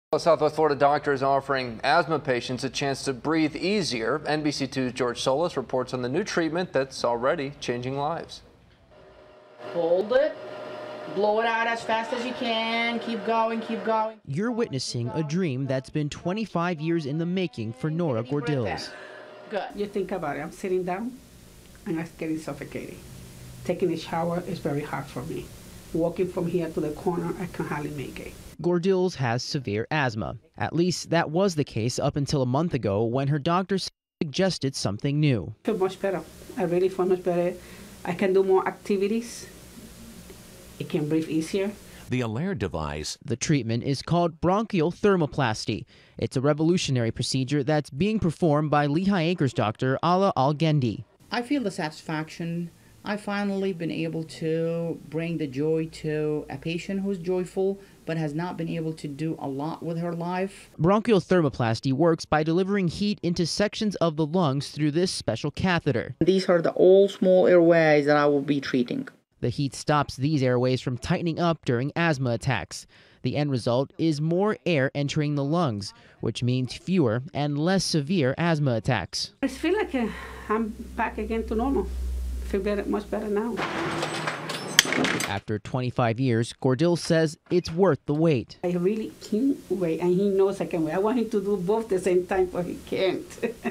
A Southwest Florida doctor is offering asthma patients a chance to breathe easier. NBC2's George Solis reports on the new treatment that's already changing lives. Hold it, blow it out as fast as you can, keep going, keep going. You're witnessing a dream that's been 25 years in the making for Nora Gordills. Good. You think about it, I'm sitting down and I'm getting suffocated. Taking a shower is very hard for me. Walking from here to the corner, I can hardly make it. Gordills has severe asthma. At least that was the case up until a month ago when her doctor suggested something new. I feel much better. I really feel much better. I can do more activities. I can breathe easier. The Alair device. The treatment is called bronchial thermoplasty. It's a revolutionary procedure that's being performed by Lehigh Acres doctor Ala Al-Gendi. I feel the satisfaction. I've finally been able to bring the joy to a patient who's joyful but has not been able to do a lot with her life. Bronchial thermoplasty works by delivering heat into sections of the lungs through this special catheter. These are the all small airways that I will be treating. The heat stops these airways from tightening up during asthma attacks. The end result is more air entering the lungs, which means fewer and less severe asthma attacks. I feel like I'm back again to normal. I feel better, much better now. After 25 years, Gordills says it's worth the wait. I really can't wait, and he knows I can wait. I want him to do both at the same time, but he can't.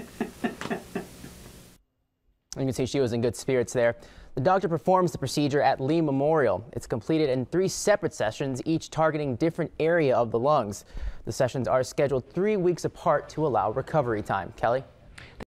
You can see she was in good spirits there. The doctor performs the procedure at Lee Memorial. It's completed in 3 separate sessions, each targeting different area of the lungs. The sessions are scheduled 3 weeks apart to allow recovery time. Kelly?